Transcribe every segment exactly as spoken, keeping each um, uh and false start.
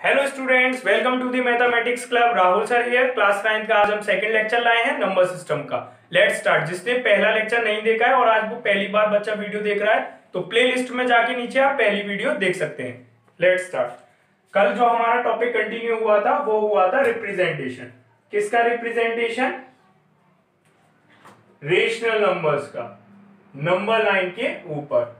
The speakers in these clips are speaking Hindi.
Hello students, welcome to the mathematics club. Rahul sir here. Class ninth का आज हम सेकंड लेक्चर लाए हैं नंबर सिस्टम का। Let's start. जिसने पहला लेक्चर नहीं देखा है और आज वो पहली बार बच्चा वीडियो देख रहा है तो प्लेलिस्ट में जाके नीचे आप पहली वीडियो देख सकते हैं। Let's start. कल जो हमारा टॉपिक कंटिन्यू हुआ था वो हुआ था रिप्रेजेंटेशन। किसका रिप्रेजेंटेशन? रेशनल नंबर्स का, नंबर लाइन के ऊपर।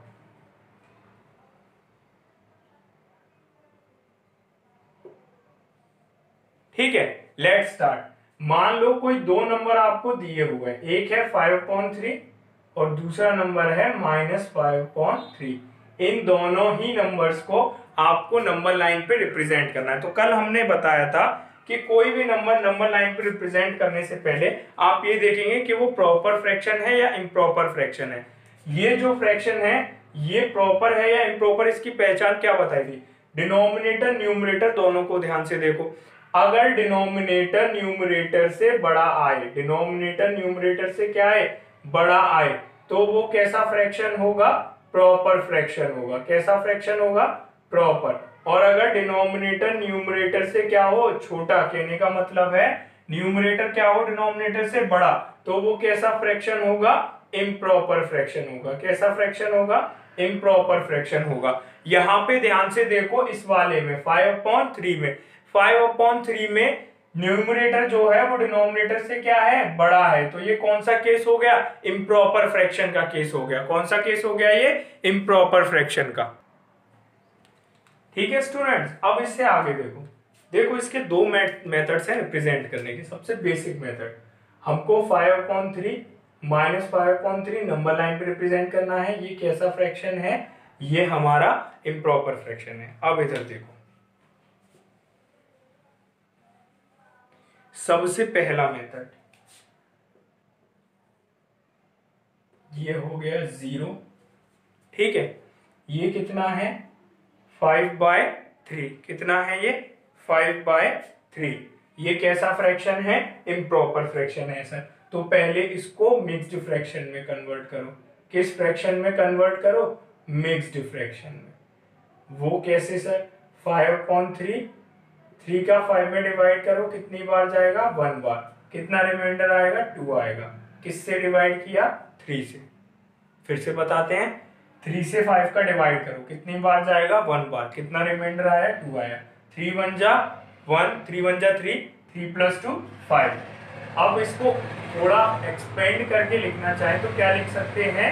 ठीक है, लेट्स स्टार्ट। मान लो कोई दो नंबर आपको दिए हुए हैं, एक है फाइव पॉइंट थ्री और दूसरा नंबर है माइनस फाइव पॉइंट थ्री। इन दोनों ही नंबर्स को आपको नंबर लाइन पे रिप्रेजेंट करना है। तो कल हमने बताया था कि कोई भी नंबर नंबर लाइन पे रिप्रेजेंट करने से पहले आप ये देखेंगे कि वो प्रॉपर फ्रैक्शन है या इम्प्रॉपर फ्रैक्शन है। ये जो फ्रैक्शन है ये प्रॉपर है या इम्प्रॉपर, इसकी पहचान क्या बताई थी? डिनोमिनेटर न्यूमरेटर दोनों को ध्यान से देखो। अगर डिनोमिनेटर न्यूमरेटर से बड़ा आए, डिनोमिनेटर न्यूमरेटर से क्या आए? बड़ा आए, तो वो कैसा फ्रैक्शन होगा? प्रॉपर फ्रैक्शन होगा। कैसा फ्रैक्शन होगा? प्रॉपर। और अगर डिनोमिनेटर न्यूमरेटर से क्या हो? छोटा। कहने का मतलब है न्यूमरेटर क्या हो? डिनोमिनेटर से बड़ा, तो वो कैसा फ्रैक्शन होगा? इम्प्रॉपर फ्रैक्शन होगा। कैसा फ्रैक्शन होगा? इम्प्रॉपर फ्रैक्शन होगा। यहां पे ध्यान से देखो, इस वाले में फाइव अपॉन थ्री में फाइव अपॉन थ्री में न्यूमरेटर जो है वो डिनोमिनेटर से क्या है? बड़ा है। तो ये कौन सा केस हो गया? इम्प्रॉपर फ्रैक्शन का केस हो गया। कौन सा केस हो गया? ये इम्प्रॉपर फ्रैक्शन का। ठीक है स्टूडेंट्स, अब इससे आगे देखो। देखो इसके दो मेथड्स हैं रिप्रेजेंट करने के। सबसे बेसिक मेथड, हमको five upon three minus five upon three number line पे रिप्रेजेंट करना है। ये कैसा फ्रैक्शन है? ये हमारा इम्प्रॉपर फ्रैक्शन है। अब इधर देखो, सबसे पहला मेथड ये हो गया जीरो। ठीक है, ये कितना है? Five by three. कितना है ये? Five by three. ये कैसा फ्रैक्शन है? इम्प्रॉपर फ्रैक्शन है सर। तो पहले इसको मिक्स्ड फ्रैक्शन में कन्वर्ट करो। किस फ्रैक्शन में कन्वर्ट करो? मिक्स्ड फ्रैक्शन में। वो कैसे sir? Five upon three, three का फाइव में डिवाइड करो, कितनी बार जाएगा? वन बार। कितना रिमाइंडर आएगा? टू आएगा। किससे डिवाइड किया? थ्री से। फिर से बताते हैं, थ्री से फाइव का डिवाइड करो, कितनी बार जाएगा? वन बार। कितना रिमाइंडर आया? टू आया। थ्री वन जा वन, थ्री वन जा three, three plus two five. अब इसको थोड़ा एक्सपेंड करके लिखना चाहे तो क्या लिख सकते हैं?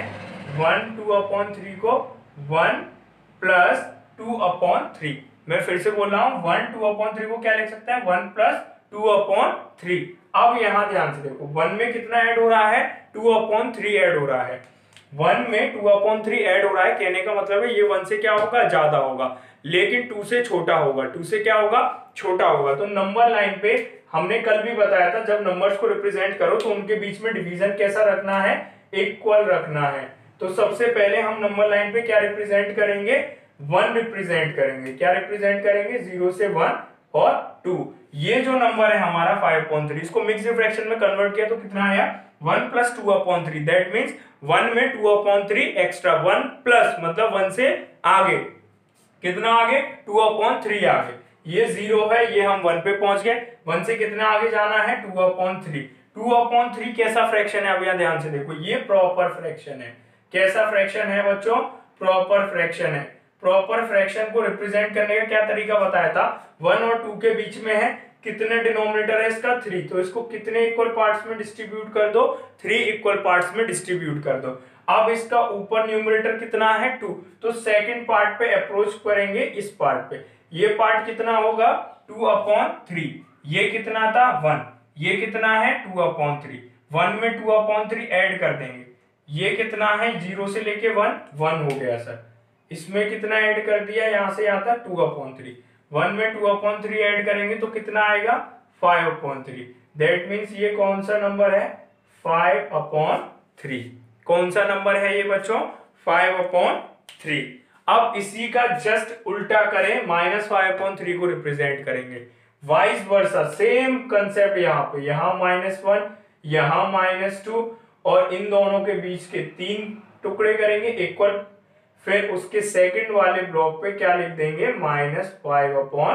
वन टू अपॉन थ्री को one plus two upon three. मैं फिर से बोल रहा हूं, वन टू अपॉन थ्री को क्या लिख सकते हैं? One plus two upon three. अब यहां ध्यान से देखो, वन में कितना ऐड हो रहा है? टू अपॉन थ्री ऐड हो रहा है। वन में टू अपॉन थ्री ऐड हो रहा है, कहने का मतलब है ये वन से क्या होगा? ज्यादा होगा, लेकिन टू से छोटा होगा। टू से क्या होगा? छोटा होगा। तो नंबर लाइन पे हमने कल भी बताया था, जब नंबर्स को रिप्रेजेंट करो तो उनके बीच में डिवीजन कैसा रखना है? इक्वल रखना है। तो सबसे पहले हम नंबर लाइन पे क्या रिप्रेजेंट करेंगे? वन रिप्रेजेंट करेंगे। क्या रिप्रेजेंट करेंगे? जीरो से वन और टू। ये जो नंबर है हमारा फाइव अपॉन थ्री, इसको मिक्स्ड फ्रैक्शन में कन्वर्ट किया तो कितना आया? One plus two upon three. That means one में two upon three extra. One plus मतलब वन से आगे, कितना आगे? टू अपॉन थ्री आगे। ये जीरो है, ये हम वन पे पहुंच गए। वन से कितना आगे जाना है? Two upon three. Two upon three कैसा फ्रैक्शन है? अब यहां ध्यान से देखो, ये प्रॉपर फ्रैक्शन है। कैसा फ्रैक्शन है बच्चों? प्रॉपर फ्रैक्शन है। प्रॉपर फ्रैक्शन को रिप्रेजेंट करने का क्या तरीका बताया था? वन और टू के बीच में है, कितने डिनोमिनेटर है इसका? थ्री। तो इसको कितने इक्वल पार्ट्स में डिस्ट्रीब्यूट कर दो? थ्री इक्वल पार्ट्स में डिस्ट्रीब्यूट कर दो। अब इसका ऊपर न्यूमरेटर कितना है? टू। तो सेकंड पार्ट पे अप्रोच करेंगे, इस पार्ट पे। ये पार्ट कितना होगा? Two upon three. ये कितना था? वन। ये कितना है? Two upon three. वन में टू अपॉन थ्री ऐड कर देंगे। ये कितना है? जीरो से लेके वन, वन हो गया सर। इसमें कितना ऐड कर दिया? यहां से आता टू अपॉन थ्री। वन में टू अपॉन थ्री ऐड करेंगे तो कितना आएगा? Five upon three. That means ये कौन सा नंबर है? Five upon three. कौन सा नंबर है ये बच्चों? Five upon three. अब इसी का जस्ट उल्टा करें, माइनस फाइव अपॉन थ्री को रिप्रेजेंट करेंगे। वाइस वर्सा सेम कंसेप्ट यहाँ पे, यहाँ माइनस वन, यहाँ माइनस टू, और इन दोनों के बीच के तीन टुकड़े करेंगे इक्वल। फिर उसके सेकंड वाले ब्लॉक पे क्या लिख देंगे? माइनस फाइव अपॉन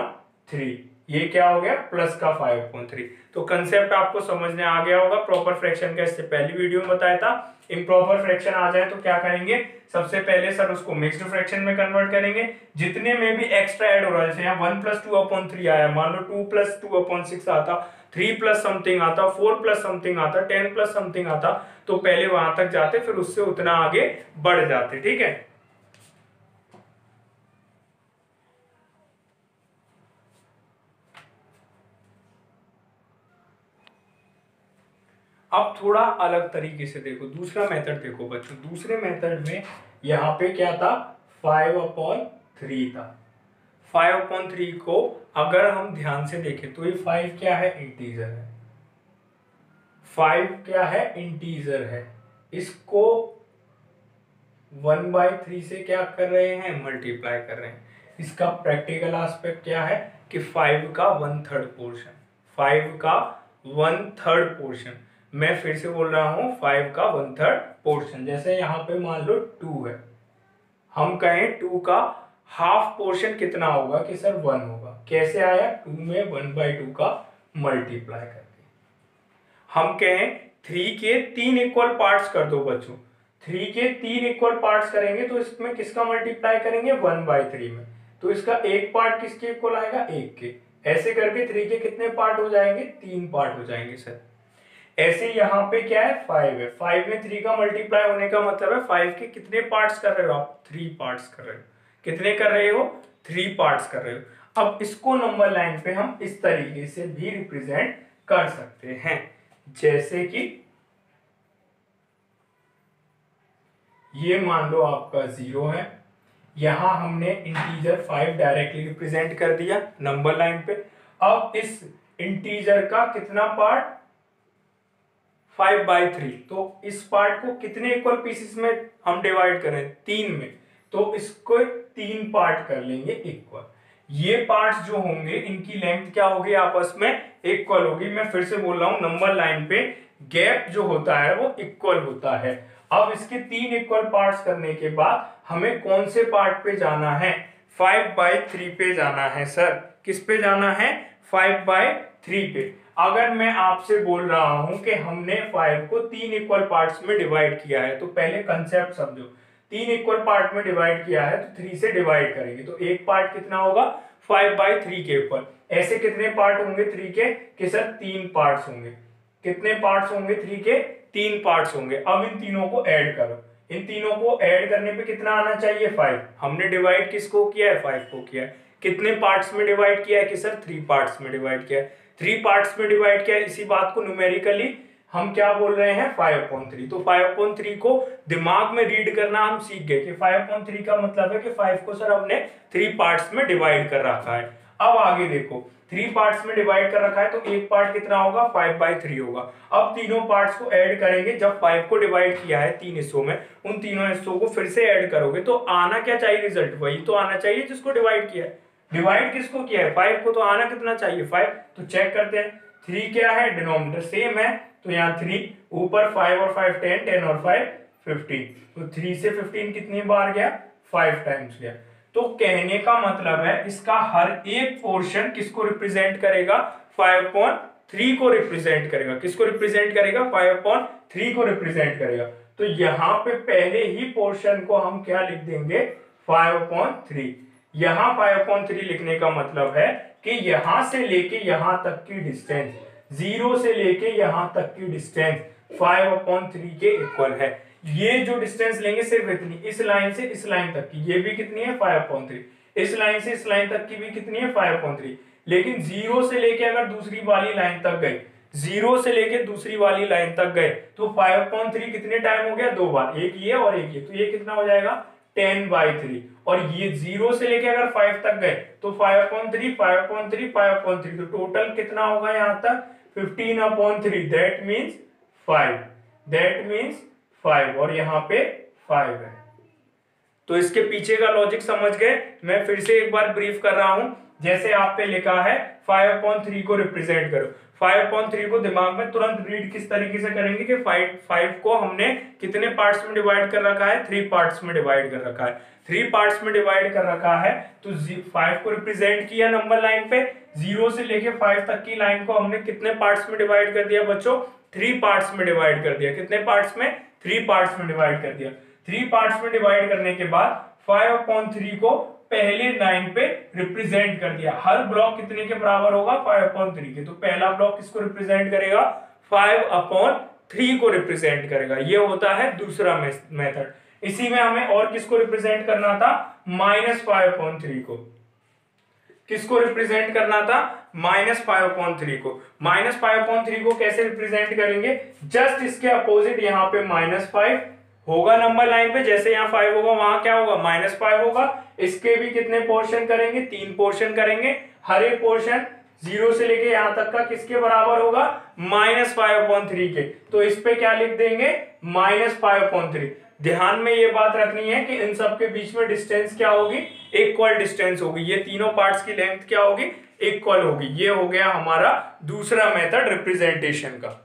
थ्री, ये क्या हो गया प्लस का फाइव अपॉन थ्री। तो कंसेप्ट आपको समझने आ गया होगा। प्रॉपर फ्रैक्शन का इससे पहली वीडियो में बताया था। इम्प्रॉपर फ्रैक्शन आ जाए तो क्या करेंगे, सबसे पहले सर उसको मिक्स्ड फ्रैक्शन में कन्वर्ट करेंगे। जितने में भी एक्स्ट्रा ऐड हो रहा है, जैसे यहाँ one plus two upon three आया, मान लो two plus two upon six आता, थ्री प्लस समथिंग आता, फोर प्लस समथिंग आता, टेन प्लस समथिंग आता, तो पहले वहां तक जाते फिर उससे उतना आगे बढ़ जाते। ठीक है, अब थोड़ा अलग तरीके से देखो, दूसरा मेथड देखो बच्चों। दूसरे मेथड में यहाँ पे क्या था, फाइव अपॉन थ्री था। फाइव अपॉन थ्री को अगर हम ध्यान से देखें तो ये फाइव क्या है, इंटीजर है। फाइव क्या है, इंटीजर है। इसको वन बाई थ्री से क्या कर रहे हैं, मल्टीप्लाई कर रहे हैं। इसका प्रैक्टिकल एस्पेक्ट क्या है कि फाइव का वन थर्ड पोर्शन, फाइव का वन थर्ड पोर्शन, मैं फिर से बोल रहा हूं फाइव का वन थर्ड पोर्शन। जैसे यहाँ पे मान लो टू है, हम कहें टू का हाफ पोर्शन कितना होगा कि सर वन होगा। कैसे आया, टू में वन बाई टू का मल्टीप्लाई करके। हम कहें थ्री के तीन इक्वल पार्ट्स कर दो बच्चों, थ्री के तीन इक्वल पार्ट्स करेंगे तो इसमें किसका मल्टीप्लाई करेंगे, वन बाई थ्री में। तो इसका एक पार्ट किसके इक्वल आएगा, एक के। ऐसे करके थ्री के कितने पार्ट हो जाएंगे, तीन पार्ट हो जाएंगे सर। ऐसे यहाँ पे क्या है, फाइव है। फाइव में थ्री का मल्टीप्लाई होने का मतलब है फाइव के कितने पार्ट्स कर रहे हो आप, थ्री पार्ट्स कर रहे हो। कितने कर रहे हो, थ्री पार्ट्स कर रहे हो। अब इसको नंबर लाइन पे हम इस तरीके से भी रिप्रेजेंट कर सकते हैं, जैसे कि ये मान लो आपका जीरो है, यहां हमने इंटीजर फाइव डायरेक्टली रिप्रेजेंट कर दिया नंबर लाइन पे। अब इस इंटीजर का कितना पार्ट, फाइव बाई थ्री, तो इस पार्ट को कितने इक्वल पीसेस में हम डिवाइड करें, तीन में, तो इसको तीन पार्ट कर लेंगे इक्वल। ये पार्ट्स जो होंगे इनकी लेंथ क्या होगी, आपस में इक्वल होगी। मैं फिर से बोल रहा हूं, नंबर लाइन पे गैप जो होता है वो इक्वल होता है। अब इसके तीन इक्वल पार्ट्स करने के बाद हमें कौन से पार्ट पे जाना है, फाइव बाई थ्री पे जाना है सर। किस पे जाना है, फाइव बाई थ्री पे। अगर मैं आपसे बोल रहा हूं कि हमने फाइव को तीन इक्वल पार्ट्स में डिवाइड किया है, तो पहले कंसेप्ट समझो। तीन इक्वल पार्ट में डिवाइड किया है तो थ्री से डिवाइड करेंगे, तो एक पार्ट कितना होगा, फाइव बाई थ्री के ऊपर। ऐसे कितने पार्ट होंगे थ्री के, कि सर तीन पार्ट्स होंगे। कितने पार्ट्स होंगे थ्री के, तीन पार्ट्स होंगे। अब इन तीनों को ऐड करो, इन तीनों को ऐड करने पे कितना आना चाहिए, फाइव। हमने डिवाइड किसको किया है, फाइव को किया है। कितने पार्ट्स में डिवाइड किया है, कि सर थ्री पार्ट्स में डिवाइड किया है। थ्री पार्ट्स में डिवाइड किया है, इसी बात को न्यूमेरिकली हम क्या बोल रहे हैं, फाइव अपॉन थ्री। तो फाइव अपॉन थ्री को दिमाग में रीड करना हम सीख गए कि फाइव अपॉन थ्री का मतलब है कि फाइव को सर हमने थ्री पार्ट्स में डिवाइड कर रखा है। अब आगे देखो, थ्री पार्ट्स में डिवाइड कर रखा है तो एक पार्ट कितना होगा, फाइव बाई थ्री होगा। अब तीनों पार्ट्स को ऐड करेंगे, जब फाइव को डिवाइड किया है तीन हिस्सों में, उन तीनों हिस्सों को फिर से ऐड करोगे तो आना क्या चाहिए, रिजल्ट वही तो आना चाहिए जिसको डिवाइड किया है। डिवाइड किसको किया है, फाइव को, तो आना कितना चाहिए, फाइव। तो चेक करते हैं, थ्री क्या है, डिनोमिनेटर सेम है, तो यहाँ थ्री, ऊपर फाइव और फाइव टेन, टेन और फाइव फिफ्टीन, तो थ्री से फिफ्टीन कितनी बार गया, फाइव टाइम्स गया। तो कहने का मतलब है इसका हर एक पोर्शन किसको रिप्रेजेंट करेगा, फाइव अपॉन थ्री को रिप्रेजेंट करेगा। किसको रिप्रेजेंट करेगा, फाइव अपॉन थ्री को रिप्रेजेंट करेगा। तो यहाँ पे पहले ही पोर्शन को हम क्या लिख देंगे, फाइव अपॉन थ्री। यहाँ फाइव अपॉन थ्री लिखने का मतलब है कि यहां से लेके यहां तक की डिस्टेंस, जीरो से लेके यहां तक की डिस्टेंस फाइव अपॉन थ्री के इक्वल है। ये जो डिस्टेंस लेंगे सिर्फ इतनी, इस लाइन से इस लाइन तक की, ये भी कितनी है, फाइव अपॉन थ्री। इस लाइन से इस लाइन तक की भी कितनी है, फाइव अपॉन थ्री। लेकिन जीरो से लेके अगर दूसरी वाली लाइन तक गए, जीरो से लेके दूसरी वाली लाइन तक गए, तो फाइव अपॉन थ्री कितने टाइम हो गया, दो बार, एक ये और एक ये, तो ये कितना हो जाएगा, टेन बाई थ्री। और ये जीरो से लेके अगर फाइव तक गए तो five upon three, five upon three, five upon three, तो टोटल कितना होगा यहां तक, fifteen upon three, that means five, that means five, और यहाँ पे फाइव है। तो इसके पीछे का लॉजिक समझ गए। मैं फिर से एक बार ब्रीफ कर रहा हूं, जैसे आप पे लिखा है फाइव अपॉन थ्री को रिप्रेजेंट करो। फाइव अपॉन थ्री को दिमाग में तुरंत रीड किस तरीके से करेंगे कि फाइव फाइव को हमने कितने पार्ट्स में डिवाइड कर रखा है, थ्री पार्ट्स में डिवाइड कर रखा है, थ्री पार्ट्स में डिवाइड कर रखा है। तो फाइव को रिप्रेजेंट किया नंबर लाइन पे, जीरो से लेके फाइव तक की लाइन को हमने कितने पार्ट्स में डिवाइड कर दिया बच्चों, थ्री पार्ट्स में डिवाइड कर दिया। कितने पार्ट्स में, थ्री पार्ट्स में डिवाइड कर दिया। थ्री पार्ट्स में डिवाइड करने के बाद फाइव अपॉन थ्री को पहले लाइन पे रिप्रेजेंट कर दिया। हर ब्लॉक कितने के बराबर होगा, फाइव अपॉन थ्री के। तो पहला ब्लॉक किसको रिप्रेजेंट करेगा, फाइव अपॉन थ्री को रिप्रेजेंट करेगा। ये होता है दूसरा मेथड। इसी में हमें और किसको रिप्रेजेंट करना था, माइनस फाइव अपॉन थ्री को। किसको रिप्रेजेंट करना था, माइनस फाइव अपॉन थ्री को। माइनस फाइव अपॉन थ्री को कैसे रिप्रेजेंट करेंगे, जस्ट इसके अपोजिट यहाँ पे माइनस फाइव होगा नंबर लाइन पे, जैसे यहाँ फाइव होगा वहां क्या होगा, माइनस फाइव होगा। इसके भी कितने पोर्शन करेंगे, तीन पोर्शन करेंगे। हर एक पोर्शन जीरो से लेके यहां तक का किसके बराबर होगा, माइनस फाइव अपॉन थ्री के। तो इस पे क्या लिख देंगे, माइनस फाइव अपॉन थ्री। ध्यान में ये बात रखनी है कि इन सब के बीच में डिस्टेंस क्या होगी, इक्वल डिस्टेंस होगी। ये तीनों पार्ट्स की लेंथ क्या होगी, इक्वल होगी। ये हो गया हमारा दूसरा मेथड रिप्रेजेंटेशन का।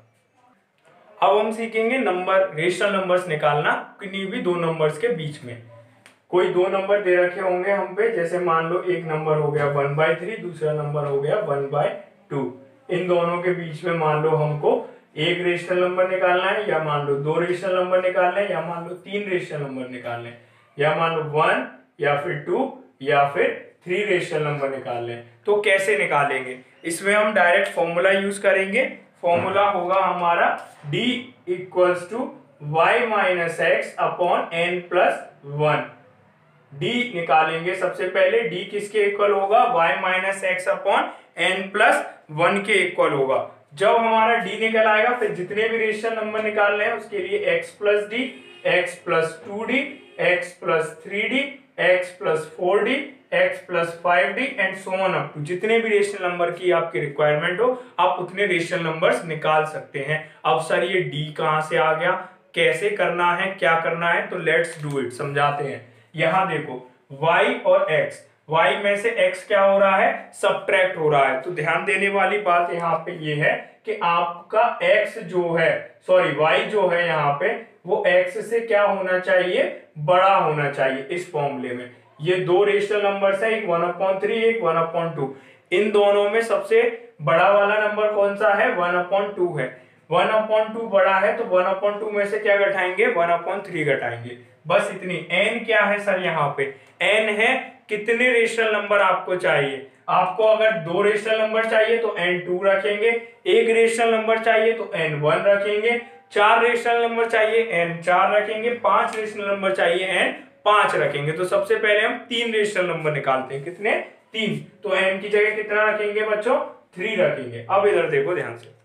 अब हम सीखेंगे नंबर, रेशनल नंबर्स निकालना किन्हीं भी दो नंबर्स के बीच में। कोई दो नंबर दे रखे होंगे हम पे, जैसे मान लो एक नंबर हो गया वन बाई थ्री, दूसरा नंबर हो गया वन बाई टू। इन दोनों के बीच में मान लो हमको एक रेशनल नंबर निकालना है, या मान लो दो रेशनल नंबर निकालना है, या मान लो तीन रेशनल नंबर निकालने हैं, या मान लो वन या फिर टू या फिर थ्री रेशनल नंबर निकालने हैं। तो कैसे निकालेंगे, इसमें हम डायरेक्ट फॉर्मूला यूज करेंगे। फॉर्मूला होगा हमारा d equals to Y minus X upon N plus one. d निकालेंगे सबसे पहले, d किसके इक्वल होगा, y minus X upon N plus one के इक्वल होगा। जब हमारा d निकल आएगा, फिर जितने भी रेशनल नंबर निकालने हैं उसके लिए x plus D, X plus two D, X plus three D, X plus four D, x plus five D and so on up to. जितने भी रेशनल नंबर की आपकी रिक्वायरमेंट हो आप उतने रेशनल नंबर्स निकाल सकते हैं। अब सर ये d कहां से आ गया, कैसे करना है, क्या करना है, तो लेट्स डू इट, समझाते हैं। यहां देखो y और x, y में से x क्या हो रहा है, सब्ट्रैक्ट हो रहा है। तो ध्यान देने वाली बात यहाँ पे ये है कि आपका x जो है, सॉरी y जो है यहाँ पे, वो x से क्या होना चाहिए, बड़ा होना चाहिए इस फॉर्मूले में। ये दो रेशनल नंबर्स है, एक वन अपॉन थ्री, एक वन अपॉन टू। इन दोनों में सबसे बड़ा वाला नंबर कौन सा है, वन अपॉन टू है। वन अपॉन टू बड़ा है, तो वन अपॉन टू में से क्या घटाएंगे, वन अपॉन थ्री घटाएंगे। बस इतनी। n क्या है सर यहाँ पे, n है कितने रेशनल नंबर आपको चाहिए। आपको अगर दो रेशनल नंबर चाहिए तो एन टू रखेंगे, एक रेशनल नंबर चाहिए तो एन वन रखेंगे, चार रेशनल नंबर चाहिए एन चार रखेंगे, पांच रेशनल नंबर चाहिए एन पांच रखेंगे। तो सबसे पहले हम तीन रेशनल नंबर निकालते हैं, कितने, तीन। तो एन की जगह कितना रखेंगे बच्चों, थ्री रखेंगे। अब इधर देखो ध्यान से,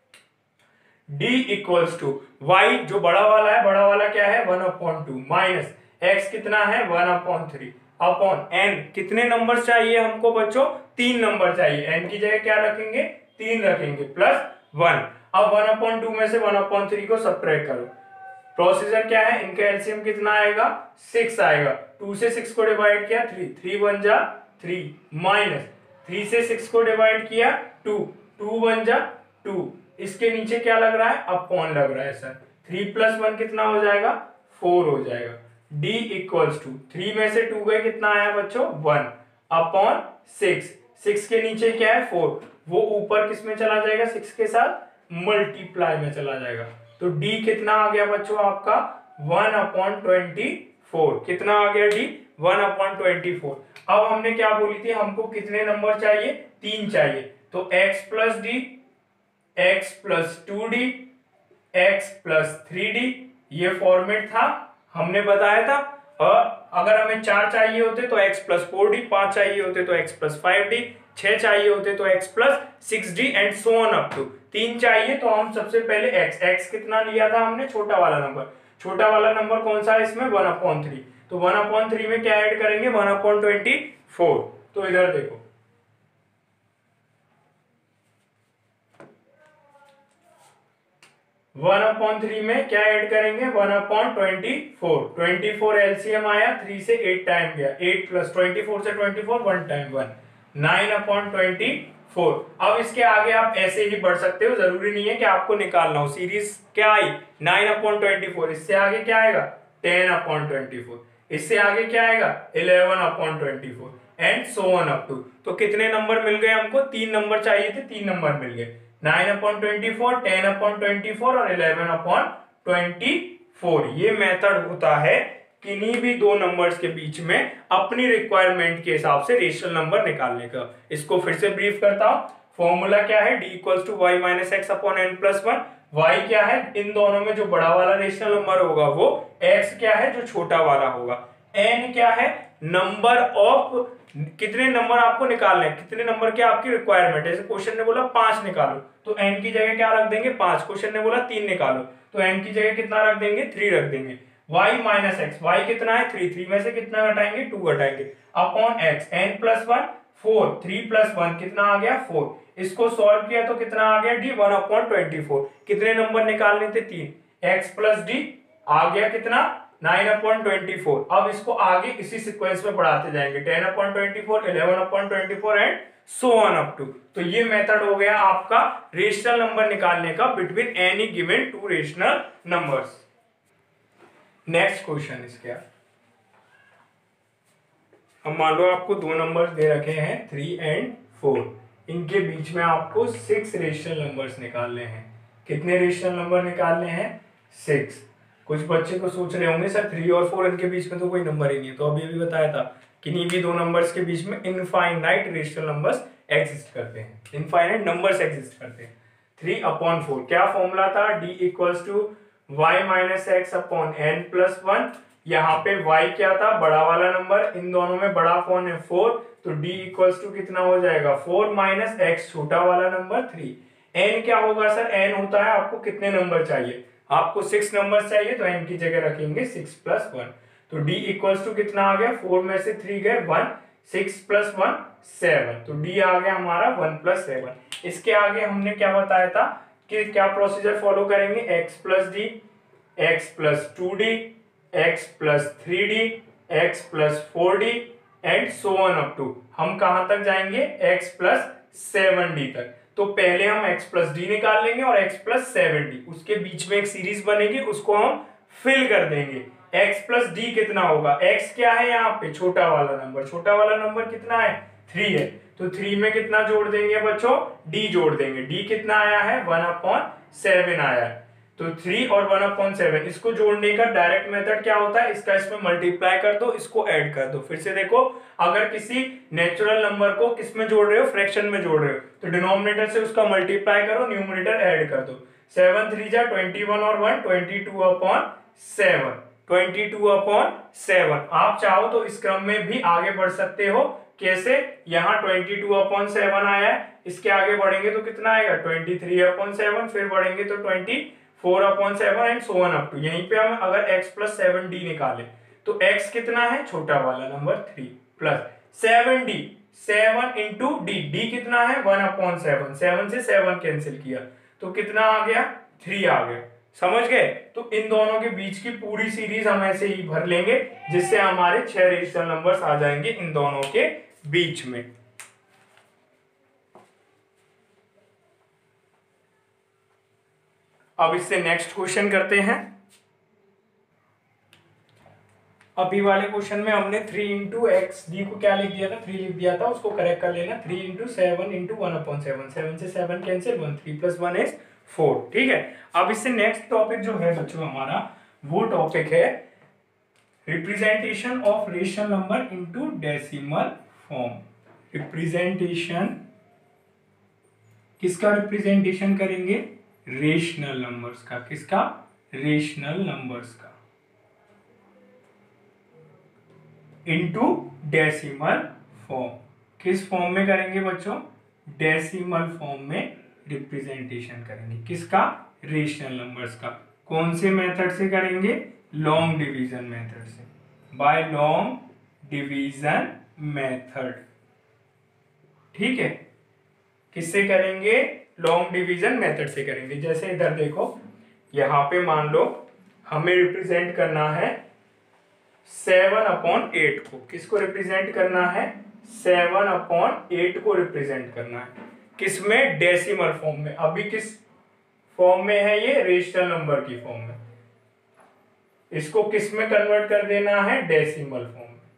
d इक्वल्स टू y जो बड़ा वाला है, बड़ा वाला क्या है, one upon two, minus x कितना है, one upon three, upon n कितने नंबर चाहिए हमको बच्चों, तीन नंबर चाहिए। n की जगह क्या रखेंगे, तीन रखेंगे, प्लस वन। अब वन अपॉन टू में से वन अपॉन थ्री को सब्ट्रैक्ट करो। प्रोसीजर क्या है, इनका एलसीएम कितना आएगा, सिक्स आएगा। टू से सिक्स को डिवाइड किया, थ्री, थ्री वन जा थ्री, माइनस थ्री से सिक्स को डिवाइड किया, टू, टू वन जा टू। इसके नीचे क्या लग रहा है, अपॉन लग रहा है सर। थ्री प्लस वन कितना हो जाएगा, फोर हो जाएगा। d इक्वल्स टू थ्री में से टू गए, कितना आया बच्चों, वन, अपॉन सिक्स। सिक्स के नीचे क्या है, फोर, वो ऊपर किस में चला जाएगा, सिक्स के साथ मल्टीप्लाई में चला जाएगा। तो d कितना आ गया बच्चों आपका, वन अपॉन ट्वेंटी फोर। कितना आ गया d, one upon twenty four. अब हमने क्या बोली थी, हमको कितने नंबर चाहिए, तीन चाहिए। तो x plus D, x plus two D, x plus three D, ये फॉर्मेट था, हमने बताया था। और अगर हमें चार चाहिए होते तो x प्लस फोर डी, पांच चाहिए होते तो x प्लस फाइव डी, छह चाहिए होते तो x plus six D and so on up to. तीन चाहिए तो हम सबसे पहले x, x कितना लिया था हमने, छोटा वाला नंबर। छोटा वाला नंबर कौन सा है इसमें, वन अपॉन थ्री। तो वन अपॉन थ्री में क्या ऐड करेंगे, वन अपॉन ट्वेंटी फोर। तो इधर देखो, वन अपॉन थ्री में क्या ऐड करेंगे, one upon twenty four. Twenty four LCM आया, थ्री से एट टाइम गया, एट प्लस ट्वेंटी फोर से twenty four, one time one, nine upon twenty four. अब इसके आगे आप ऐसे ही बढ़ सकते हो, जरूरी नहीं है कि आपको निकालना हो। सीरीज क्या आई नाइन अपॉन ट्वेंटी फोर, इससे आगे क्या आएगा टेन अपॉन ट्वेंटी फोर, इससे आगे क्या आएगा eleven upon twenty four and so on up to. तो कितने नंबर मिल गए हमको, तीन नंबर चाहिए थे, तीन नंबर मिल गए, nine upon twenty four, ten upon twenty four और इलेवन अपॉन ट्वेंटी फोर। ये मेथड होता है किन्हीं भी दो नंबर्स के बीच में अपनी रिक्वायरमेंट के हिसाब से रेशनल नंबर निकालने का। इसको फिर से ब्रीफ करता हूं। फॉर्मूला क्या है, d equals to Y minus X upon N plus one. Y क्या है, इन दोनों में जो बड़ा वाला रेशनल नंबर होगा वो, x क्या है जो छोटा वाला होगा, n क्या है नंबर ऑफ, कितने नंबर आपको निकालने हैं, कितने नंबर की आपकी रिक्वायरमेंट है। जैसे क्वेश्चन ने बोला पांच निकालो तो n की जगह क्या रख देंगे पांच, क्वेश्चन ने बोला तीन निकालो तो n की जगह कितना रख देंगे थ्री रख देंगे। y माइनस एक्स, वाई कितना है थ्री, थ्री में से कितना घटाएंगे टू घटाएंगे upon x, n plus one four, three plus one कितना आ गया फोर। इसको सॉल्व किया तो कितना आ गया d one upon twenty four. कितने नंबर निकालने थे तीन, x प्लस d आ गया कितना नाइन अपॉन ट्वेंटी फोर। अब इसको आगे इसी सीक्वेंस में बढ़ाते जाएंगे, ten upon twenty four, eleven upon twenty four and so on up to. तो ये मेथड हो गया आपका रेशनल नंबर निकालने का between any given two rational numbers. Next question इसके, अब मान लो आपको दो नंबर्स दे रखे हैं थ्री एंड फोर, इनके बीच में आपको सिक्स रेशनल नंबर्स निकालने हैं। कितने रेशनल नंबर निकालने हैं सिक्स। कुछ बच्चे को सोच रहे होंगे सर थ्री और फोर इनके बीच में तो कोई नंबर ही नहीं है, तो अभी भी बताया था किन्हीं भी दो नंबर्स के बीच में इनफाइनाइट रेशनल नंबर्स एग्जिस्ट करते हैं, इनफाइनाइट नंबर्स एग्जिस्ट करते हैं। थ्री अपॉन फोर क्या फॉर्मूला था, d equals to Y minus X upon N plus one. यहाँ पे y क्या था बड़ा वाला नंबर, इन दोनों में बड़ा कौन है फोर, तो d इक्वल्स टू कितना हो जाएगा फोर माइनस एक्स छोटा वाला नंबर थ्री। n क्या होगा सर, n होता है आपको कितने नंबर चाहिए, आपको सिक्स नंबर चाहिए तो n की जगह रखेंगे सिक्स प्लस वन। तो d इक्वल्स टू कितना आ गया, फोर में से थ्री गए one, six plus one seven, तो d आ गया हमारा वन प्लस सेवन। इसके आगे हमने क्या बताया था कि क्या प्रोसीजर फॉलो करेंगे, x plus D, X plus two D, X plus three D, X plus four D and so on up to. हम कहां तक जाएंगे x प्लस सेवन डी तक। तो पहले हम x प्लस डी निकाल लेंगे और x प्लस सेवन डी, उसके बीच में एक सीरीज बनेगी उसको हम फिल कर देंगे। x प्लस डी कितना होगा, x क्या है यहाँ पे छोटा वाला नंबर, छोटा वाला नंबर कितना है थ्री है, तो थ्री में कितना जोड़ देंगे बच्चों d जोड़ देंगे। d कितना आया है वन अपॉन सेवन आया है, तो थ्री और वन अपॉन सेवन, इसको जोड़ने का डायरेक्ट मेथड क्या होता है, इसका इसमें मल्टीप्लाई कर दो, इसको ऐड कर दो। फिर से देखो, अगर किसी नेचुरल नंबर को किस में जोड़ रहे हो, फ्रैक्शन में जोड़ रहे हो, तो डिनोमिनेटर से उसका मल्टीप्लाई करो, न्यूमरेटर ऐड कर दो। सेवन थ्री जा ट्वेंटी वन और one twenty two upon seven, twenty two upon seven. आप चाहो तो इस क्रम में भी आगे बढ़ सकते हो, कैसे, यहाँ ट्वेंटी टू अपॉन सेवन आया है, इसके आगे बढ़ेंगे तो कितना आएगा ट्वेंटी थ्री अपॉन सेवन, फिर बढ़ेंगे तो twenty four upon seven and so on up to. यहीं पे हम अगर x प्लस सेवन डी निकाले तो x कितना है छोटा वाला number three plus seven D, seven into D, D कितना है वन अपॉन सेवन, सेवन से सेवन कैंसिल किया तो कितना आ गया थ्री आ गया। समझ गए, तो इन दोनों के बीच की पूरी सीरीज हम ऐसे ही भर लेंगे जिससे हमारे छह रेशनल नंबर्स आ जाएंगे इन दोनों के बीच में। अब इससे नेक्स्ट क्वेश्चन करते हैं। अभी वाले क्वेश्चन में हमने थ्री इंटू एक्स डी को क्या लिख दिया था, थ्री लिख दिया था, उसको करेक्ट कर लेना। Three into seven into one upon seven, seven से seven cancel, one, three plus one is four. ठीक है, अब इससे नेक्स्ट टॉपिक जो है बच्चों हमारा वो टॉपिक है representation of rational number into decimal form. Representation, किसका रिप्रेजेंटेशन करेंगे, रेशनल नंबर्स का। किसका, रेशनल नंबर्स का इनटू डेसिमल फॉर्म। किस फॉर्म में करेंगे बच्चों, डेसिमल फॉर्म में रिप्रेजेंटेशन करेंगे। किसका, रेशनल नंबर्स का। कौन से मेथड से करेंगे, लॉन्ग डिवीजन मेथड से, बाय लॉन्ग डिवीजन मेथड। ठीक है, किससे करेंगे, लॉन्ग डिवीजन मेथड से करेंगे। जैसे इधर देखो, यहां पे मान लो हमें रिप्रेजेंट करना है सेवन अपॉन एट को। किसको रिप्रेजेंट करना है, सेवन अपॉन एट को रिप्रेजेंट करना है। किस में? डेसिमल फॉर्म में। अभी किस फॉर्म में है ये? रेशनल नंबर की फॉर्म में। इसको किस में कन्वर्ट कर देना है? डेसिमल फॉर्म में।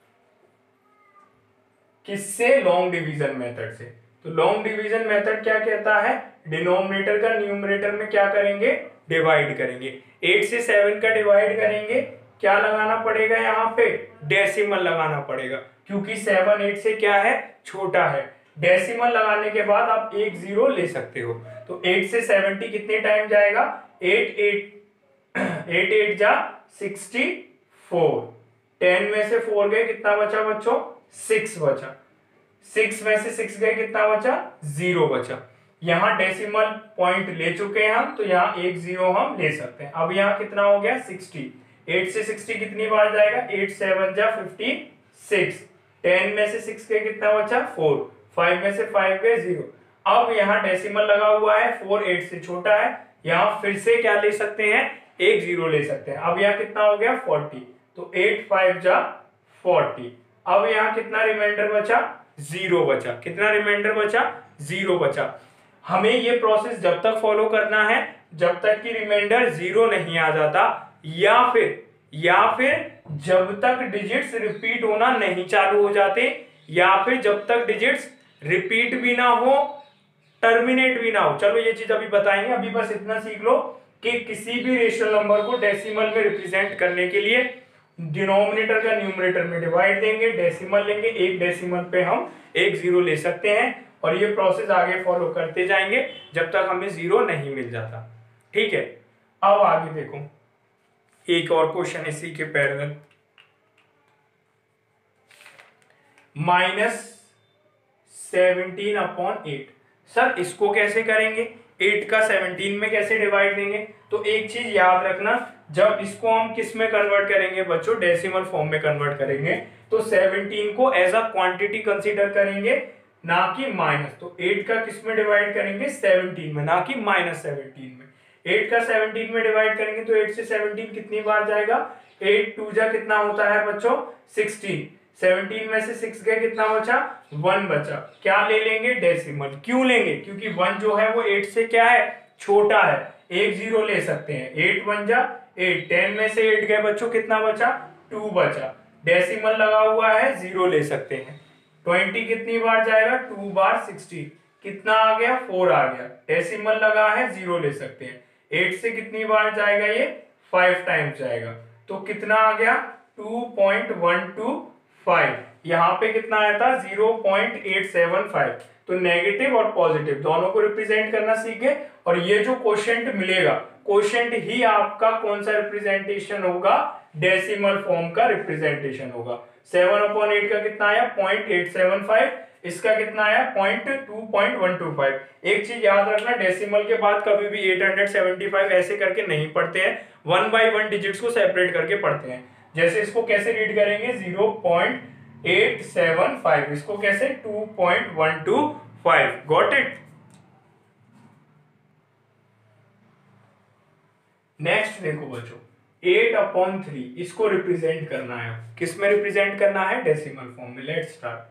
किससे? लॉन्ग डिवीजन मेथड से। तो लॉन्ग डिवीजन मेथड क्या कहता है? डिनोमिनेटर का न्यूमरेटर में क्या करेंगे? डिवाइड करेंगे। एट से सेवन का डिवाइड करेंगे, क्या लगाना पड़ेगा यहाँ पे? डेसिमल लगाना पड़ेगा, क्योंकि सेवन एट से क्या है? छोटा है। डेसिमल लगाने के बाद आप एक जीरो ले सकते हो। तो एट से सेवेंटी कितने टाइम जाएगा? एट एट एट एट जा सिक्सटी फोर। टेन में से फोर गए, कितना बचा बच्चों? सिक्स बचा। सिक्स में से सिक्स गए, कितना बचा? जीरो बचा। यहाँ डेसिमल पॉइंट ले चुके हैं हम, तो यहाँ एक जीरो हम ले सकते हैं। अब यहाँ कितना हो गया? सिक्सटी। एट से सिक्सटी कितनी बार जाएगा? एट सेवन जा फिफ्टी सिक्स। टेन में से सिक्स गए, कितना बचा? फोर। फाइव में से फाइव गए, जीरो। अब यहाँ डेसिमल लगा हुआ है, फोर एट से छोटा है, यहाँ फिर से क्या ले सकते हैं? एक जीरो ले सकते हैं। अब यहाँ कितना हो गया? फोर्टी। तो एट फाइव जा फोर्टी। अब यहाँ कितना रिमाइंडर बचा? जीरो बचा। कितना रिमाइंडर बचा? जीरो बचा। हमें ये प्रोसेस जब तक फॉलो करना है जब तक कि रिमाइंडर जीरो नहीं आ जाता, या फिर या फिर जब तक डिजिट्स रिपीट होना नहीं चालू हो जाते, या फिर जब तक डिजिट्स रिपीट भी ना हो, टर्मिनेट भी ना हो। चलो ये चीज अभी बताएंगे। अभी बस इतना सीख लो कि किसी भी रेशनल नंबर को डेसिमल में रिप्रेजेंट करने के लिए डिनोमिनेटर का न्यूमरेटर में डिवाइड देंगे, डेसिमल लेंगे, एक डेसिमल पे हम एक जीरो ले सकते हैं, और ये प्रोसेस आगे फॉलो करते जाएंगे जब तक हमें जीरो नहीं मिल जाता। ठीक है, अब आगे देखो एक और क्वेश्चन इसी के parallel. Minus seventeen upon eight. Sir इसको कैसे करेंगे? एट का सेवनटीन में कैसे डिवाइड देंगे? तो एक चीज याद रखना, जब इसको हम किस में कन्वर्ट करेंगे बच्चों? डेसिमल फॉर्म में कन्वर्ट करेंगे, तो सेवनटीन को एज अ क्वांटिटी कंसीडर करेंगे, ना कि माइनस। तो एट का किस में डिवाइड करेंगे? सेवनटीन में, ना कि माइनस सेवनटीन में। एट का सेवनटीन में डिवाइड करेंगे तो एट से सेवनटीन कितनी बार जाएगा? एट टू जा कितना होता है बच्चों? सिक्सटीन। सेवनटीन में से सिक्स गए, कितना बचा? वन बचा। क्या ले लेंगे? डेसिमल। क्यों लेंगे? क्योंकि वन जो है वो एट से क्या है? छोटा है। एक जीरो ले सकते हैं। एट वन जा एट। टेन में से एट गए बच्चों, कितना बचा? टू बचा। डेसिमल लगा हुआ है, जीरो ले सकते हैं। ट्वेंटी कितनी बार जाएगा? टू बार सिक्सटी। कितना आ गया? फोर आ गया। डेसिमल लगा है, जीरो ले सकते हैं। एट से कितनी बार जाएगा? ये फाइव टाइम्स जाएगा। तो कितना आ गया? Two point one two five. यहाँ पे कितना आया था? Zero point eight seven five. तो नेगेटिव और पॉजिटिव दोनों को रिप्रेजेंट करना सीखे, और ये जो क्वोशिएंट मिलेगा, क्वोशिएंट ही आपका कौन सा रिप्रेजेंटेशन होगा? डेसिमल फॉर्म का रिप्रेजेंटेशन होगा। सेवन अपॉन एट का कितना आया? Point eight seven five. इसका कितना आया? Point two point one two five. एक चीज याद रखना, डेसिमल के बाद कभी भी एट हंड्रेड सेवेंटी फाइव ऐसे करके नहीं पढ़ते हैं, वन बाय वन डिजिट्स को सेपरेट करके पढ़ते हैं। जैसे इसको कैसे रीड करेंगे? Zero point eight seven five. इसको कैसे? Two point one two five. Got it? Next देखो बच्चों, एट अपॉन थ्री, इसको रिप्रेजेंट करना है। किस में रिप्रेजेंट करना है? डेसिमल फॉर्म में। Let's start.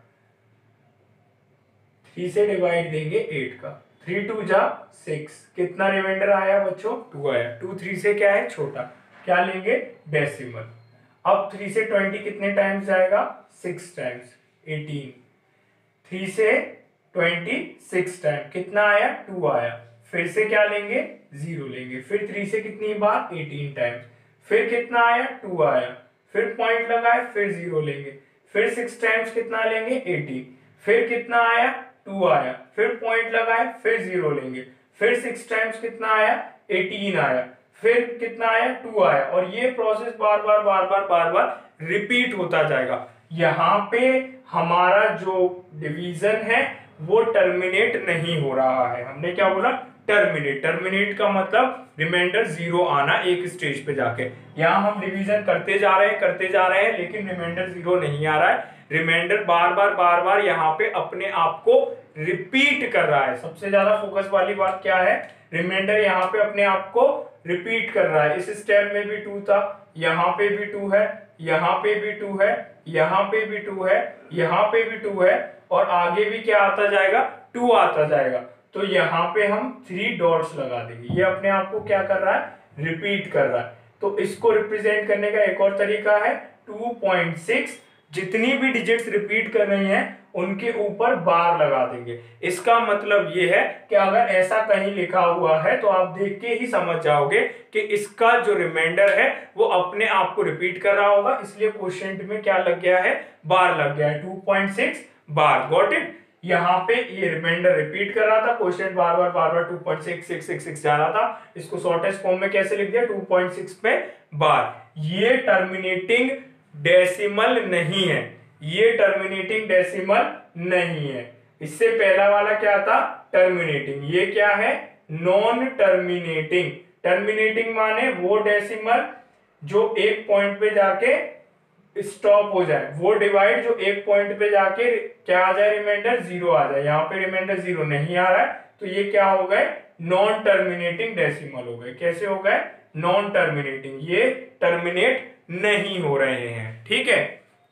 थ्री से डिवाइड देंगे एट का। थ्री टू जा सिक्स। कितना रिमाइंडर आया बच्चों? टू आया। टू थ्री से क्या है? छोटा। क्या लेंगे? डेसिमल। अब थ्री से ट्वेंटी कितने टाइम्स जाएगा? Six times. एटीन। थ्री से ट्वेंटी सिक्स टाइम। कितना आया? टू आया। फिर से क्या लेंगे? जीरो लेंगे। फिर थ्री से कितनी बार? Eighteen times. फिर कितना आया? टू आया। फिर पॉइंट लगाए, फिर जीरो लेंगे। फिर सिक्स टाइम्स कितना लेंगे? एटीन। फिर कितना आया? टू आया। फिर पॉइंट लगाए, फिर जीरो लेंगे। फिर सिक्स टाइम्स कितना आया? एटीन आया। फिर कितना आया? टू आया। और ये प्रोसेस बार बार बार बार बार बार रिपीट होता जाएगा। यहाँ पे हमारा जो डिवीजन है वो टर्मिनेट नहीं हो रहा है। हमने क्या बोला? टर्मिनेट। टर्मिनेट का मतलब रिमाइंडर जीरो आना एक स्टेज पे जाके। यहाँ हम डिवीजन करते जा रहे हैं करते जा रहे हैं लेकिन रिमाइंडर जीरो नहीं आ रहा है। रिमाइंडर बार बार बार बार यहाँ पे अपने आप को रिपीट कर रहा है। सबसे ज्यादा फोकस वाली बात क्या है? रिमाइंडर यहाँ पे अपने आप को रिपीट कर रहा है। इस स्टेप में भी टू था, यहाँ पे भी टू है, यहाँ पे भी टू है, यहाँ पे भी टू है, यहाँ पे भी टू है, और आगे भी क्या आता जाएगा, टू आता जाएगा। तो यहाँ पे हम थ्री डॉट्स लगा देंगे, ये अपने आप को क्या कर रहा है, रिपीट कर रहा है। तो इसको रिप्रेजेंट करने का एक और तरीका है, टू पॉइंट सिक्स जितनी भी डिजिट्स रिपीट कर रही हैं उनके ऊपर बार लगा देंगे। इसका मतलब ये है कि अगर ऐसा कहीं लिखा हुआ है तो आप देख के ही समझ जाओगे कि इसका जो रिमाइंडर है वो अपने आप को रिपीट कर रहा होगा, इसलिए क्वोशिएंट में क्या लग गया है, बार लग गया है, टू पॉइंट सिक्स बार। Got it. यहाँ पे ये रिमाइंडर रिपीट कर रहा था, क्वोशिएंट बार बार बार बार two point six six six six जा रहा था, इसको शॉर्टेस्ट फॉर्म में कैसे लिख दिया, टू पॉइंट सिक्स पे बार। ये टर्मिनेटिंग डेसिमल नहीं है, ये टर्मिनेटिंग डेसिमल नहीं है। इससे पहला वाला क्या था, टर्मिनेटिंग, ये क्या है, नॉन टर्मिनेटिंग। टर्मिनेटिंग माने वो डेसिमल जो एक पॉइंट पे जाके स्टॉप हो जाए, वो डिवाइड जो एक पॉइंट पे जाके क्या आ जाए, रिमाइंडर जीरो आ जाए। यहाँ पे रिमाइंडर जीरो नहीं आ रहा है तो ये क्या हो गए, नॉन टर्मिनेटिंग डेसिमल हो गए। कैसे हो गए, नॉन टर्मिनेटिंग, ये टर्मिनेट नहीं हो रहे हैं। ठीक है,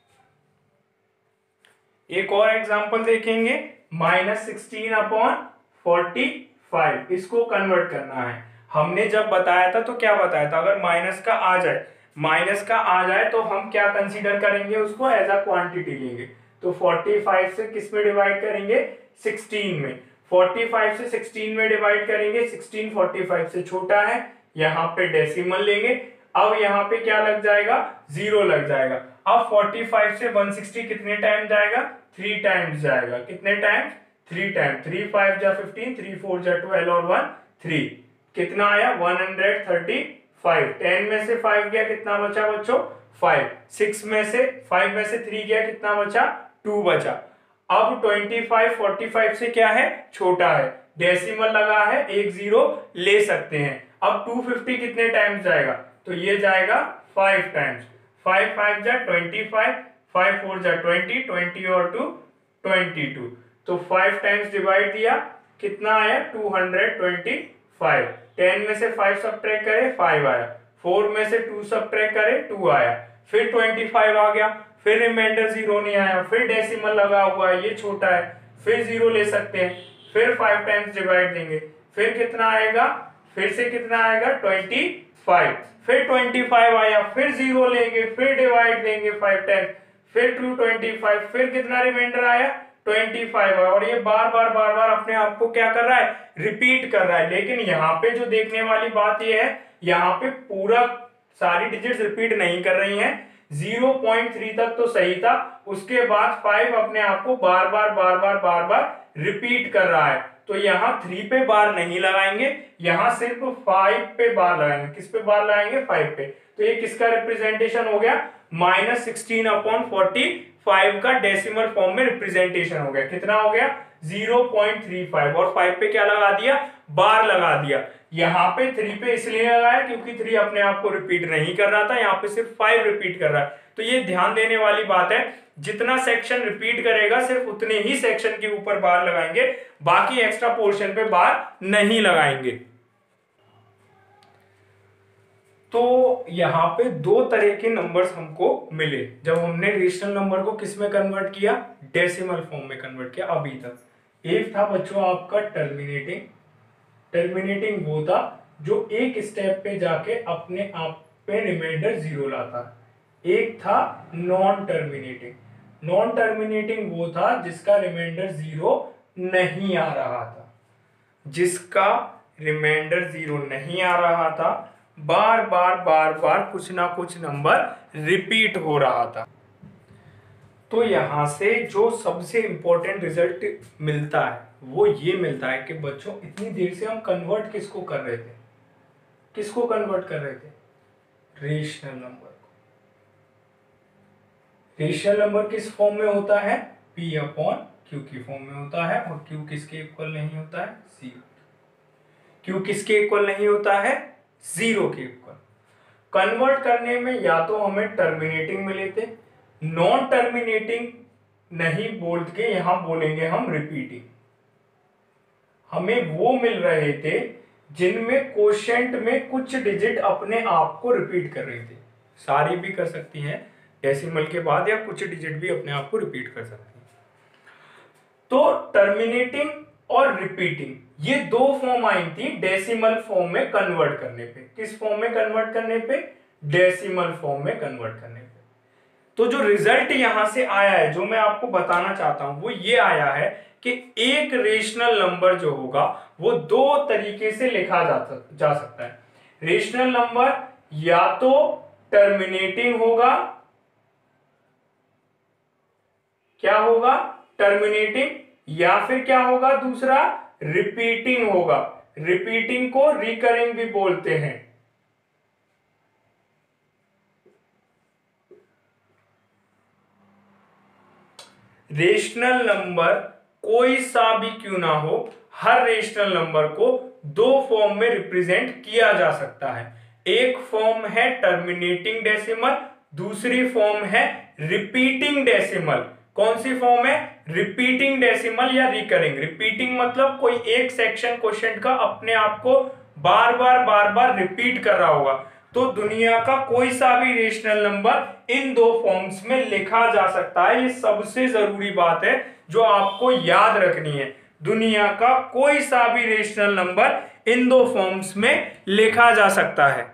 एक और एग्जांपल देखेंगे, minus sixteen upon forty five, इसको कन्वर्ट करना है। हमने जब बताया था तो क्या बताया था, अगर माइनस का आ जाए, माइनस का आ जाए तो हम क्या कंसीडर करेंगे, उसको एज अ क्वांटिटी लेंगे। तो पैंतालीस से किस में डिवाइड करेंगे, सिक्सटीन में। पैंतालीस से सिक्सटीन में डिवाइड करेंगे, सिक्सटीन पैंतालीस से छोटा है, यहाँ पे डेसिमल लेंगे। अब यहाँ पे क्या लग जाएगा, जीरो लग जाएगा। अब पैंतालीस से एक सौ साठ कितने टाइम जाएगा, थ्री टाइम्स जाएगा। कितने times, three time. Three five जा फिफ्टीन, थ्री फोर जा ट्वेल्व और वन थ्री, कितना आया, one hundred thirty five. Ten में से फाइव गया, कितना बचा बच्चों, फाइव। सिक्स में से फाइव में से थ्री गया, कितना बचा, टू बचा। अब पच्चीस पैंतालीस से क्या है, छोटा है, डेसिमल लगा है, एक जीरो ले सकते हैं। अब दो सौ पचास कितने टाइम्स जाएगा, तो ये जाएगा फाइव टाइम्स। फाइव फाइव जा ट्वेंटी फाइव, फाइव फोर जा ट्वेंटी, ट्वेंटी और टू ट्वेंटी टू। तो फाइव टाइम्स डिवाइड दिया, कितना आया, two hundred twenty five. Ten में से फाइव सब्ट्रैक्ट करे, फाइव आया। फोर में से टू सब्ट्रैक्ट करे, टू आया। फिर पच्चीस आ गया, फिर रिमाइंडर जीरो नहीं आया, फिर डेसिमल लगा हुआ है, ये छोटा है, फिर जीरो ले सकते हैं। फिर फाइव टाइम्स डिवाइड देंगे, फिर कितना आएगा, फिर से कितना आएगा, पच्चीस। फिर पच्चीस आया, फिर जीरो लेंगे, फिर डिवाइड देंगे फाइव टाइम्स, फिर टू पच्चीस, फिर कितना रिमाइंडर आया, पच्चीस आया। और ये बार बार बार बार अपने आप को क्या कर रहा है, रिपीट कर रहा है। लेकिन यहाँ पे जो देखने वाली बात ये है, यहाँ पे पूरा सारी डिजिट्स रिपीट नहीं कर रही हैं। ज़ीरो पॉइंट थ्री तक तो सही था, उसके बाद फाइव अपने आप को बार बार बार बार बार बार रिपीट कर रहा है। तो यहाँ थ्री पे बार नहीं लगाएंगे, यहाँ सिर्फ फाइव पे बार लगाएंगे। किस पे बार लगाएंगे, फाइव पे। तो ये किसका रिप्रेजेंटेशन हो गया, minus sixteen upon forty five का डेसिमल फॉर्म में रिप्रेजेंटेशन हो गया। कितना हो गया, ज़ीरो पॉइंट थ्री फाइव। और फाइव पे क्या लगा दिया, बार लगा दिया। यहाँ पे थ्री पे इसलिए लगाया क्योंकि थ्री अपने आप को रिपीट नहीं कर रहा था, यहाँ पे सिर्फ फाइव रिपीट कर रहा है। तो ये ध्यान देने वाली बात है, जितना सेक्शन रिपीट करेगा सिर्फ उतने ही सेक्शन के ऊपर बार लगाएंगे, बाकी एक्स्ट्रा पोर्शन पे बार नहीं लगाएंगे। तो यहाँ पे दो तरह के नंबर्स हमको मिले जब हमने रेशनल नंबर को किस में कन्वर्ट किया, डेसिमल फॉर्म में कन्वर्ट किया अभी तक। एक था बच्चों आपका टर्मिनेटिंग। टर्मिनेटिंग वो था जो एक स्टेप पे जाके अपने आप पे रिमाइंडर जीरो लाता। एक था नॉन टर्मिनेटिंग। नॉन टर्मिनेटिंग वो था जिसका रिमाइंडर जीरो नहीं आ रहा था, जिसका रिमाइंडर जीरो नहीं आ रहा था, बार बार बार बार कुछ ना कुछ नंबर रिपीट हो रहा था। तो यहां से जो सबसे इंपॉर्टेंट रिजल्ट मिलता है वो ये मिलता है कि बच्चों इतनी देर से हम कन्वर्ट किसको कर रहे थे, किसको कन्वर्ट कर रहे थे, रेशनल नंबर को। रेशनल नंबर किस फॉर्म में होता है, p अपॉन q की फॉर्म में होता है। और q किसके इक्वल नहीं होता है, जीरो। q किसके इक्वल नहीं होता है, जीरो के इक्वल। कन्वर्ट करने में या तो हमें टर्मिनेटिंग मिले थे, नॉन टर्मिनेटिंग नहीं बोल के यहां बोलेंगे हम रिपीटिंग। हमें वो मिल रहे थे जिनमें कोशेंट में कुछ डिजिट अपने आप को रिपीट कर रही थी। सारी भी कर सकती हैं डेसिमल के बाद, या कुछ डिजिट भी अपने आप को रिपीट कर सकती हैं। तो टर्मिनेटिंग और रिपीटिंग ये दो फॉर्म आई थी डेसिमल फॉर्म में कन्वर्ट करने पे। किस फॉर्म में कन्वर्ट करने पे? डेसिमल फॉर्म में कन्वर्ट करने पे। तो जो रिजल्ट यहां से आया है, जो मैं आपको बताना चाहता हूं वो ये आया है कि एक रेशनल नंबर जो होगा वो दो तरीके से लिखा जा, जा सकता है। रेशनल नंबर या तो टर्मिनेटिंग होगा, क्या होगा? टर्मिनेटिंग, या फिर क्या होगा दूसरा? रिपीटिंग होगा। रिपीटिंग को रिकरिंग भी बोलते हैं। रेशनल नंबर कोई सा भी क्यों ना हो, हर रेशनल नंबर को दो फॉर्म में रिप्रेजेंट किया जा सकता है। एक फॉर्म है टर्मिनेटिंग डेसिमल, दूसरी फॉर्म है रिपीटिंग डेसिमल। कौन सी फॉर्म है? रिपीटिंग डेसिमल या रिकरिंग। रिपीटिंग मतलब कोई एक सेक्शन क्वेश्चन का अपने आप को बार बार बार बार रिपीट कर रहा होगा। तो दुनिया का कोई सा भी रेशनल नंबर इन दो फॉर्म्स में लिखा जा सकता है। ये सबसे जरूरी बात है जो आपको याद रखनी है। दुनिया का कोई सा भी रेशनल नंबर इन दो फॉर्म्स में लिखा जा सकता है।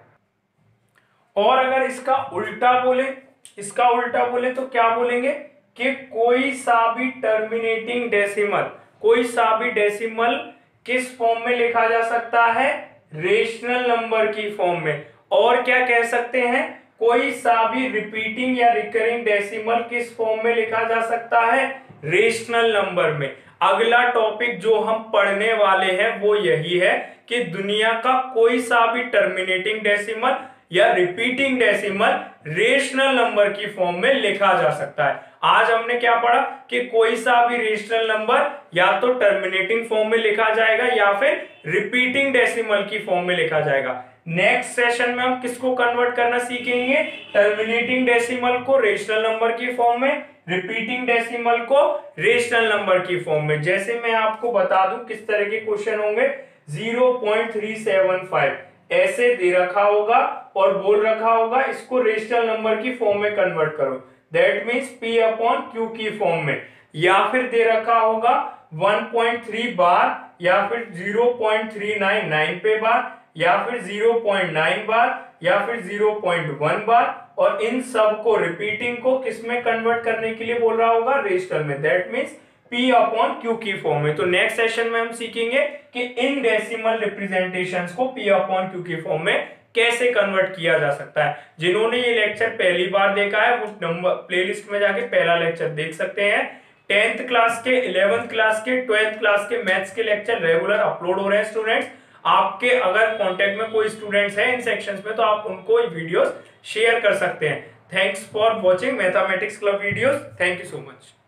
और अगर इसका उल्टा बोले, इसका उल्टा बोले तो क्या बोलेंगे कि कोई सा भी टर्मिनेटिंग डेसिमल, कोई सा भी डेसिमल किस फॉर्म में लिखा जा सकता है? रेशनल नंबर की फॉर्म में। और क्या कह सकते हैं? कोई सा भी रिपीटिंग या रिकरिंग डेसिमल किस फॉर्म में लिखा जा सकता है? रेशनल नंबर में। अगला टॉपिक जो हम पढ़ने वाले हैं वो यही है कि दुनिया का कोई सा भी टर्मिनेटिंग डेसिमल या रिपीटिंग डेसिमल रेशनल नंबर की फॉर्म में लिखा जा सकता है। आज हमने क्या पढ़ा कि कोई सा भी रेशनल नंबर या तो टर्मिनेटिंग फॉर्म में लिखा जाएगा या फिर रिपीटिंग डेसिमल की फॉर्म में लिखा जाएगा। नेक्स्ट सेशन में हम किसको कन्वर्ट करना सीखेंगे? टर्मिनेटिंग डेसिमल को रेशनल नंबर की फॉर्म में, रिपीटिंग डेसिमल को रेशनल नंबर की फॉर्म में। जैसे मैं आपको बता दूं किस तरह के क्वेश्चन होंगे। Zero point three seven five ऐसे दे रखा होगा और बोल रखा होगा इसको रेशनल नंबर की फॉर्म में कन्वर्ट करो, that means p upon q की फॉर्म में। या फिर दे रखा होगा वन पॉइंट थ्री बार, या फिर zero point three nine nine पे बार, या फिर ज़ीरो पॉइंट नाइन बार, या फिर ज़ीरो पॉइंट वन बार। और इन सब को रिपीटिंग को किस में कन्वर्ट करने के लिए बोल रहा होगा? रेशनल में, that means p upon q की फॉर्म में। तो नेक्स्ट सेशन में हम सीखेंगे कि इन डेसिमल रिप्रेजेंटेशंस को p अपॉन q की फॉर्म में कैसे कन्वर्ट किया जा सकता है। जिन्होंने ये लेक्चर पहली बार देखा है वो नंबर प्लेलिस्ट में जाके पहला लेक्चर देख सकते हैं। टेंथ क्लास के, इलेवेंथ क्लास के, ट्वेल्थ क्लास के मैथ्स के लेक्चर रेगुलर अपलोड हो रहे हैं स्टूडेंट्स। आपके अगर कांटेक्ट में कोई स्टूडेंट्स हैं इन सेक्शंस में तो आप उनको वीडियोस शेयर कर सकते हैं। Thanks for watching mathematics club videos. Thank you so much.